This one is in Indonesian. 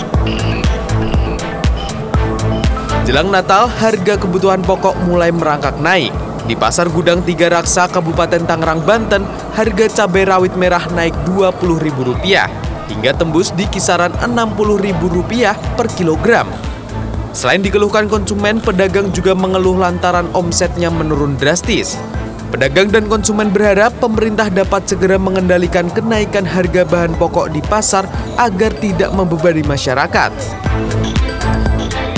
Jelang Natal, harga kebutuhan pokok mulai merangkak naik. Di Pasar Gudang Tiga Raksa, Kabupaten Tangerang, Banten, harga cabai rawit merah naik Rp20.000 hingga tembus di kisaran Rp60.000 per kilogram. Selain dikeluhkan konsumen, pedagang juga mengeluh lantaran omsetnya menurun drastis. Pedagang dan konsumen berharap pemerintah dapat segera mengendalikan kenaikan harga bahan pokok di pasar agar tidak membebani masyarakat.